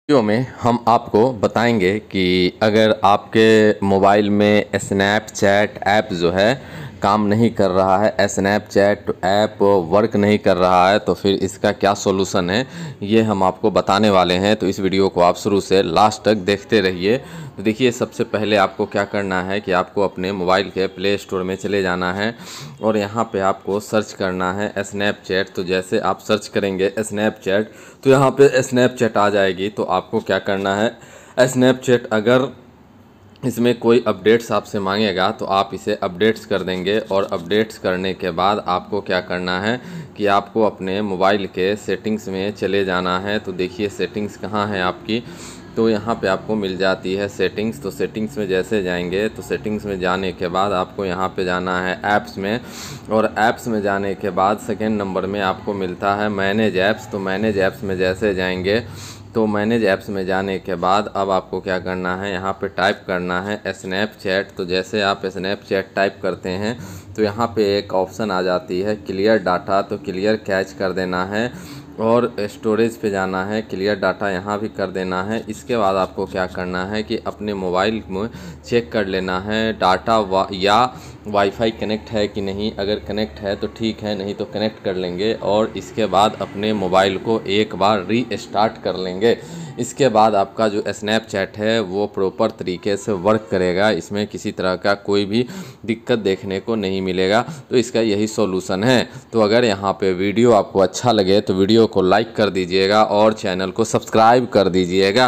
Video में हम आपको बताएंगे कि अगर आपके मोबाइल में स्नैपचैट ऐप जो है काम नहीं कर रहा है, स्नैपचैट ऐप वर्क नहीं कर रहा है, तो फिर इसका क्या सॉल्यूशन है ये हम आपको बताने वाले हैं। तो इस वीडियो को आप शुरू से लास्ट तक देखते रहिए। तो देखिए, सबसे पहले आपको क्या करना है कि आपको अपने मोबाइल के प्ले स्टोर में चले जाना है और यहाँ पे आपको सर्च करना है स्नैपचैट। तो जैसे आप सर्च करेंगे स्नैपचैट तो यहाँ पे स्नैपचैट आ जाएगी। तो आपको क्या करना है, स्नैपचैट अगर इसमें कोई अपडेट्स आपसे मांगेगा तो आप इसे अपडेट्स कर देंगे और अपडेट्स करने के बाद आपको क्या करना है कि आपको अपने मोबाइल के सेटिंग्स में चले जाना है। तो देखिए सेटिंग्स कहाँ है आपकी, तो यहाँ पे आपको मिल जाती है सेटिंग्स। तो सेटिंग्स में जैसे जाएंगे तो सेटिंग्स में जाने के बाद आपको यहाँ पे जाना है ऐप्स में, और ऐप्स में जाने के बाद सेकेंड नंबर में आपको मिलता है मैनेज ऐप्स। तो मैनेज ऐप्स में जैसे जाएंगे तो मैनेज ऐप्स में जाने के बाद अब आपको क्या करना है, यहाँ पे टाइप करना है स्नैपचैट। तो जैसे आप स्नैपचैट टाइप करते हैं तो यहाँ पे एक ऑप्शन आ जाती है क्लियर डाटा। तो क्लियर कैच कर देना है और स्टोरेज पे जाना है, क्लियर डाटा यहाँ भी कर देना है। इसके बाद आपको क्या करना है कि अपने मोबाइल में चेक कर लेना है डाटा या वाईफाई कनेक्ट है कि नहीं। अगर कनेक्ट है तो ठीक है, नहीं तो कनेक्ट कर लेंगे और इसके बाद अपने मोबाइल को एक बार रीस्टार्ट कर लेंगे। इसके बाद आपका जो स्नैपचैट है वो प्रॉपर तरीके से वर्क करेगा, इसमें किसी तरह का कोई भी दिक्कत देखने को नहीं मिलेगा। तो इसका यही सॉल्यूशन है। तो अगर यहाँ पे वीडियो आपको अच्छा लगे तो वीडियो को लाइक कर दीजिएगा और चैनल को सब्सक्राइब कर दीजिएगा।